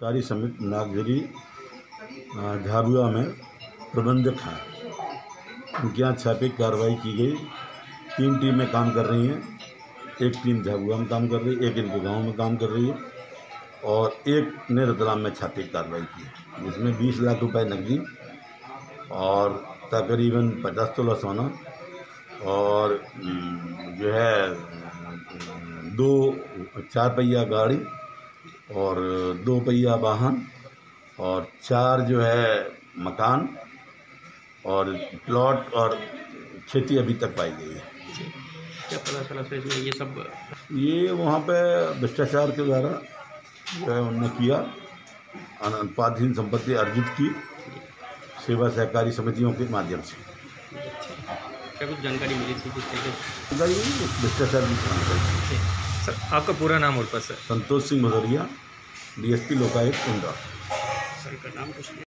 सहकारी समिति नागझरी झाबुआ में प्रबंधक हैं। उनके यहाँ छापे कार्रवाई की गई। 3 टीमें काम कर रही हैं। एक टीम झाबुआ में काम कर रही है, एक इनके गांव में काम कर रही है और एक ने रतलाम में छापे कार्रवाई की, जिसमें 20 लाख रुपए नकदी और तकरीबन 50 तोला सोना और जो है 2 4 पहिया गाड़ी और 2 पहिया वाहन और 4 जो है मकान और प्लॉट और खेती अभी तक पाई गई है। क्या पता चला फिर इसमें ये सब? ये वहाँ पे भ्रष्टाचार के द्वारा जो है उन्होंने किया, अनुपातहीन संपत्ति अर्जित की सेवा सहकारी समितियों के माध्यम से। क्या कुछ जानकारी मिली थी किस तरीके भ्रष्टाचार की जानकारी? सर आपका पूरा नाम और पद? Sir Santosh Singh Bhadauria, DSP Lokayukta Indore. Sir का नाम कुछ